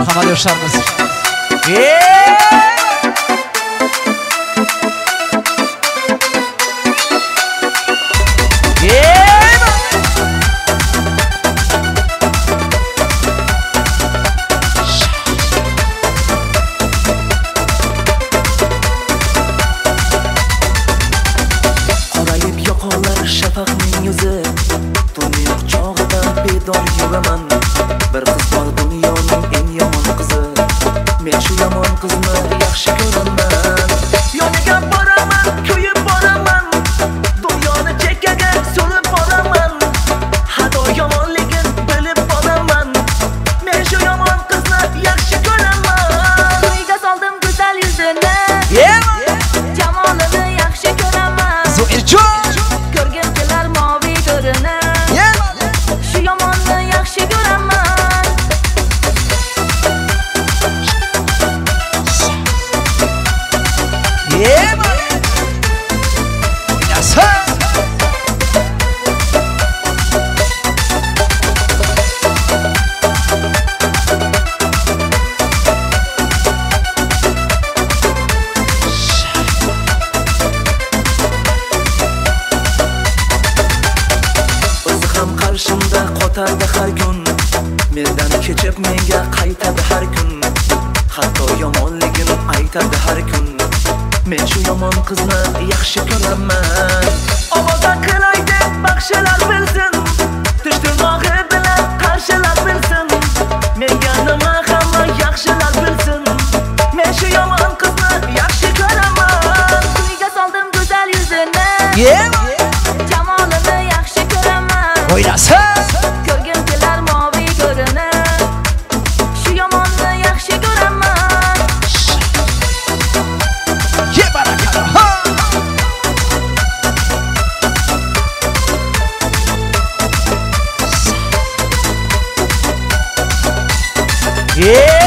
marhamat yoshlarimiz. Qorayib yoqolar shafaqning yuzi, turmush chog'ida bedor yuraman. Bir qiz bor dunyoning eng yomon qizi, men shu yomon qizni yaxshi ko'raman. Yoniga boraman, kuyib boraman, dunyoni chekkaga so'rib boraman. Xato yomonligin bilib boraman, men shu yomon qizni yaxshi ko'raman. Uyga soldim go'zal yuzini, jamolini yaxshi ko'raman. Ko'rgim kelar moviy ko'rini, shu yomonni yaxshi ko'raman. O'zi ham qarshimda qotardi har kun, mendan kechib menga qaytadi har kun. Hatto yomonligini aytadi har kun, men shu yomon qizni yaxshi ko'raman. Ovoza qilay deb baxshilar bilsin, tish tirnog'i bilan qarshilar bilsin. Menga nima hamma yaxshilar bilsin, men shu yomon qizni yaxshi ko'raman. Uyga soldim go'zal yuzini, jamolini yaxshi ko'raman. Ko'rgim kelar moviy ko'rini, shu yomonni yaxshi ko'raman. Yeah!